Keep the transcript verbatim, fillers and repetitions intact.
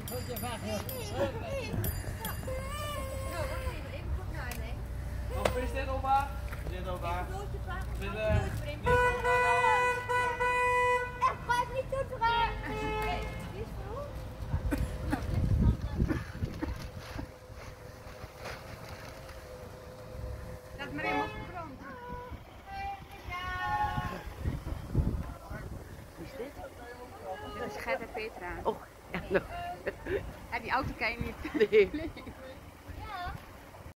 Wat is dit, opa? Dit, opa. Dit, echt, ga ik niet toeteren. Die is voor ons. Dat maar helemaal op de grond. Wie is dit? Dit is Gert en Petra. Oh, ja, nog. Ja, die auto kan je niet. Nee.